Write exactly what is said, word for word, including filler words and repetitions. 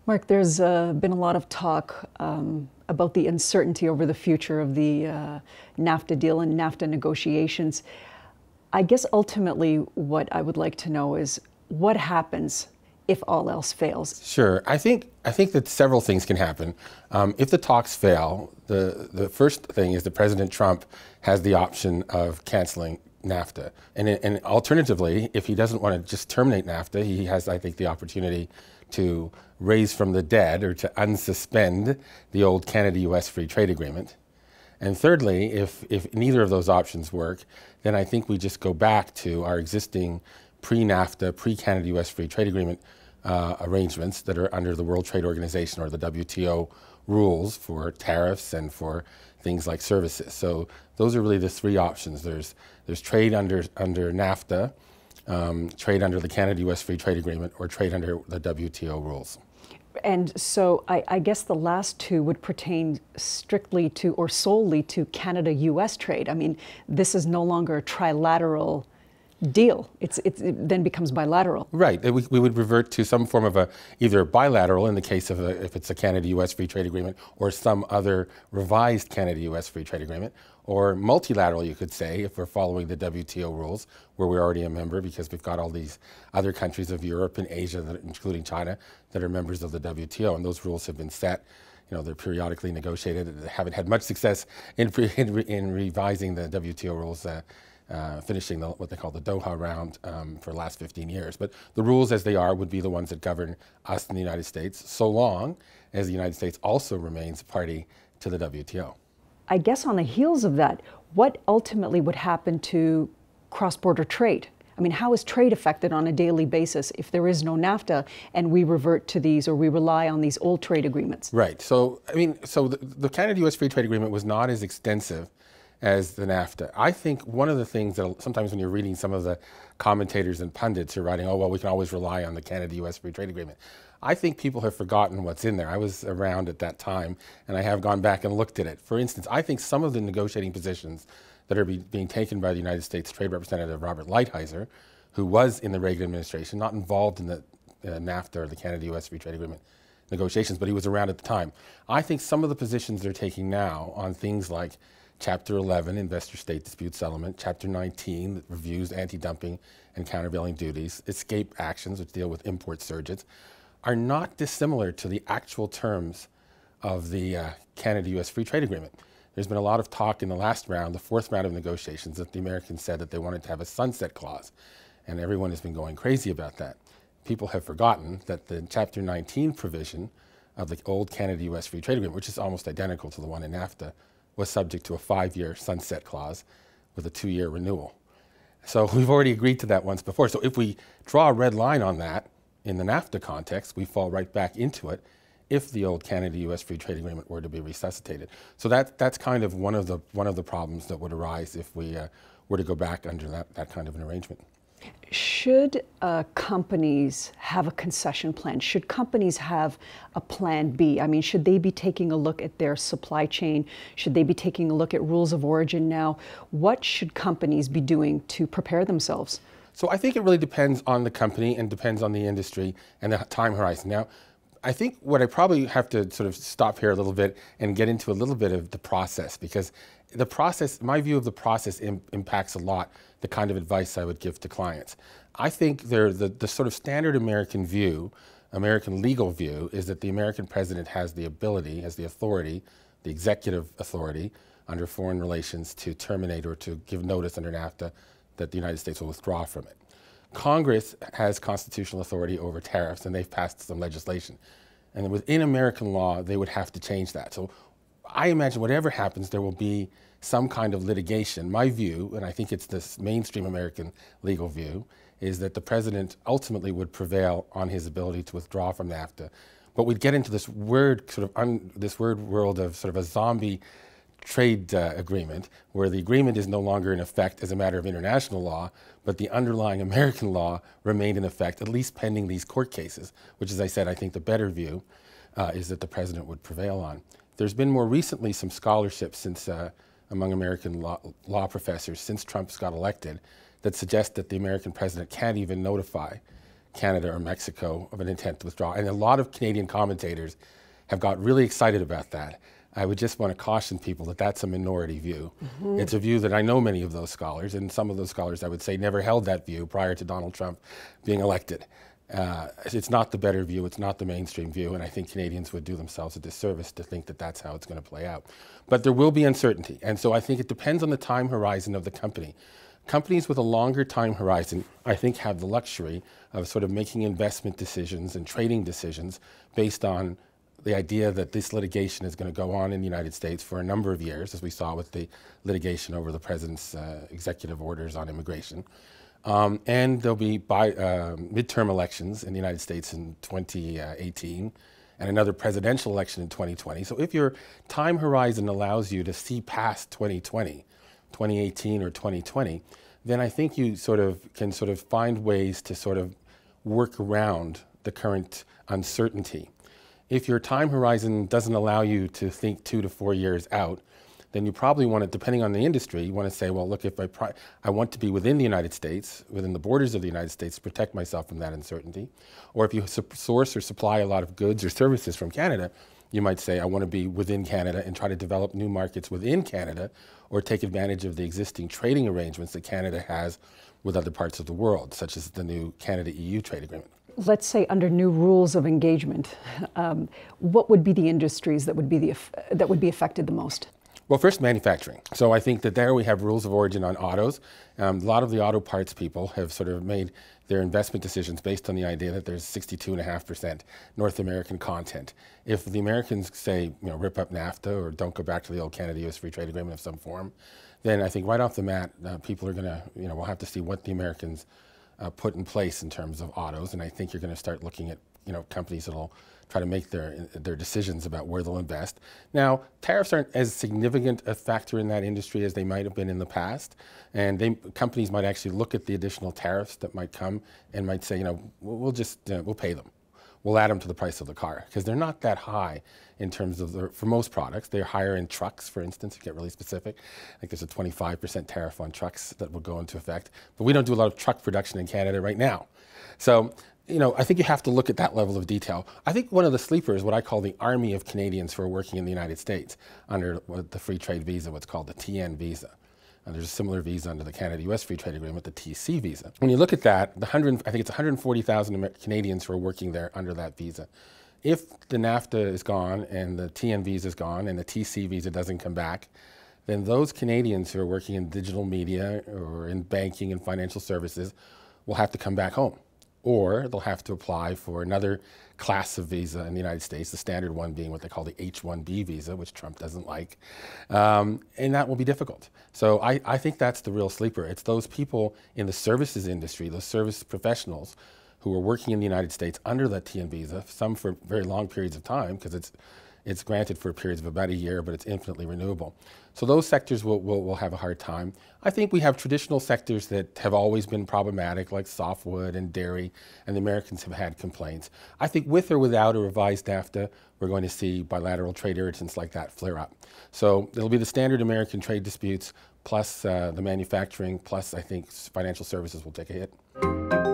Mark, there's uh, been a lot of talk um, about the uncertainty over the future of the uh, NAFTA deal and NAFTA negotiations. I guess ultimately what I would like to know is what happens if all else fails? Sure. I think I think that several things can happen. Um, if the talks fail, the, the first thing is that President Trump has the option of canceling NAFTA. And, and alternatively, if he doesn't want to just terminate NAFTA, he has, I think, the opportunity to raise from the dead or to unsuspend the old Canada-U S free trade agreement. And thirdly, if, if neither of those options work, then I think we just go back to our existing pre-NAFTA, pre-Canada-U S free trade agreement uh, arrangements that are under the World Trade Organization or the W T O rules for tariffs and for things like services. So those are really the three options. There's, there's trade under, under NAFTA, um, trade under the Canada-U S free trade agreement, or trade under the W T O rules. And so I, I guess the last two would pertain strictly to or solely to Canada-U S trade. I mean, this is no longer a trilateral deal. It's, it's, it then becomes bilateral. Right. We, we would revert to some form of a either bilateral in the case of a, if it's a Canada-U S free trade agreement, or some other revised Canada-U S free trade agreement, or multilateral, you could say, if we're following the W T O rules, where we're already a member because we've got all these other countries of Europe and Asia, that, including China, that are members of the W T O, and those rules have been set. You know, they're periodically negotiated. They haven't had much success in, in, in revising the W T O rules. Uh, Uh, finishing the, what they call the Doha round um, for the last fifteen years. But the rules as they are would be the ones that govern us in the United States, so long as the United States also remains party to the W T O. I guess on the heels of that, what ultimately would happen to cross-border trade? I mean, how is trade affected on a daily basis if there is no NAFTA and we revert to these, or we rely on these old trade agreements? Right. So, I mean, so the, the Canada-U S free trade agreement was not as extensive as the NAFTA. I think one of the things that sometimes when you're reading some of the commentators and pundits are writing, oh, well, we can always rely on the Canada-U S free trade agreement. I think people have forgotten what's in there. I was around at that time, and I have gone back and looked at it. For instance, I think some of the negotiating positions that are be, being taken by the United States Trade Representative Robert Lighthizer, who was in the Reagan administration, not involved in the uh, NAFTA or the Canada-U S free trade agreement negotiations, but he was around at the time. I think some of the positions they're taking now on things like Chapter eleven, Investor State Dispute Settlement, Chapter nineteen, that reviews anti-dumping and countervailing duties, escape actions, which deal with import surges, are not dissimilar to the actual terms of the uh, Canada-U S free trade agreement. There's been a lot of talk in the last round, the fourth round of negotiations, that the Americans said that they wanted to have a sunset clause, and everyone has been going crazy about that. People have forgotten that the Chapter nineteen provision of the old Canada-U S free trade agreement, which is almost identical to the one in NAFTA, was subject to a five-year sunset clause with a two-year renewal. So we've already agreed to that once before. So if we draw a red line on that in the NAFTA context, we fall right back into it if the old Canada-U S free trade agreement were to be resuscitated. So that, that's kind of one of the, one of the problems that would arise if we uh, were to go back under that, that kind of an arrangement. Should uh, companies have a concession plan? Should companies have a plan B? I mean, should they be taking a look at their supply chain? Should they be taking a look at rules of origin now? What should companies be doing to prepare themselves? So I think it really depends on the company and depends on the industry and the time horizon. Now, I think what I probably have to sort of stop here a little bit and get into a little bit of the process, because the process, my view of the process im impacts a lot the kind of advice I would give to clients. I think the, the sort of standard American view, American legal view, is that the American president has the ability, has the authority, the executive authority under foreign relations to terminate or to give notice under NAFTA that the United States will withdraw from it. Congress has constitutional authority over tariffs, and they've passed some legislation. And within American law, they would have to change that. So I imagine whatever happens, there will be some kind of litigation. My view, and I think it's this mainstream American legal view, is that the president ultimately would prevail on his ability to withdraw from NAFTA. But we'd get into this weird sort of un, this weird world of sort of a zombie trade uh, agreement, where the agreement is no longer in effect as a matter of international law, but the underlying American law remained in effect, at least pending these court cases, which, as I said, I think the better view uh, is that the president would prevail on. There's been more recently some scholarship since uh, among American law, law professors since Trump's got elected that suggest that the American president can't even notify Canada or Mexico of an intent to withdraw. And a lot of Canadian commentators have got really excited about that. I would just want to caution people that that's a minority view. Mm-hmm. It's a view that I know many of those scholars, and some of those scholars I would say never held that view prior to Donald Trump being elected. Uh, it's not the better view, it's not the mainstream view, and I think Canadians would do themselves a disservice to think that that's how it's going to play out. But there will be uncertainty, and so I think it depends on the time horizon of the company. Companies with a longer time horizon, I think, have the luxury of sort of making investment decisions and trading decisions based on the idea that this litigation is going to go on in the United States for a number of years, as we saw with the litigation over the president's uh, executive orders on immigration. Um, and there'll be by, uh, midterm elections in the United States in twenty eighteen and another presidential election in twenty twenty. So if your time horizon allows you to see past twenty twenty, twenty eighteen or twenty twenty, then I think you sort of can sort of find ways to sort of work around the current uncertainty. If your time horizon doesn't allow you to think two to four years out, then you probably want to, depending on the industry, you want to say, well, look, if I, pri I want to be within the United States, within the borders of the United States, to protect myself from that uncertainty. Or if you source or supply a lot of goods or services from Canada, you might say, I want to be within Canada and try to develop new markets within Canada, or take advantage of the existing trading arrangements that Canada has with other parts of the world, such as the new Canada E U trade agreement. Let's say under new rules of engagement, um, what would be the industries that would be the that would be affected the most? Well, first, manufacturing. So I think that there we have rules of origin on autos. Um, a lot of the auto parts people have sort of made their investment decisions based on the idea that there's sixty-two point five percent North American content. If the Americans say, you know, rip up NAFTA or don't go back to the old Canada-U S free trade agreement of some form, then I think right off the mat, uh, people are going to, you know, we'll have to see what the Americans uh, put in place in terms of autos. And I think you're going to start looking at, you know, companies that'll try to make their their decisions about where they'll invest. Now, tariffs aren't as significant a factor in that industry as they might have been in the past, and they, companies might actually look at the additional tariffs that might come and might say, you know, we'll just uh, we'll pay them, we'll add them to the price of the car, because they're not that high in terms of the, for most products. They're higher in trucks, for instance, to get really specific. I think there's a twenty-five percent tariff on trucks that will go into effect, but we don't do a lot of truck production in Canada right now, so. You know, I think you have to look at that level of detail. I think one of the sleepers, what I call the army of Canadians who are working in the United States under what the free trade visa, what's called the T N visa. And there's a similar visa under the Canada-U S free trade agreement, the T C visa. When you look at that, the one hundred, I think it's one hundred forty thousand Canadians who are working there under that visa. If the NAFTA is gone and the T N visa is gone and the T C visa doesn't come back, then those Canadians who are working in digital media or in banking and financial services will have to come back home. Or they'll have to apply for another class of visa in the United States, the standard one being what they call the H one B visa, which Trump doesn't like. Um, and that will be difficult. So I, I think that's the real sleeper. It's those people in the services industry, those service professionals who are working in the United States under that T N visa, some for very long periods of time, because it's It's granted for periods of about a year, but it's infinitely renewable. So those sectors will, will, will have a hard time. I think we have traditional sectors that have always been problematic, like softwood and dairy, and the Americans have had complaints. I think with or without a revised NAFTA, we're going to see bilateral trade irritants like that flare up. So it'll be the standard American trade disputes, plus uh, the manufacturing, plus I think financial services will take a hit.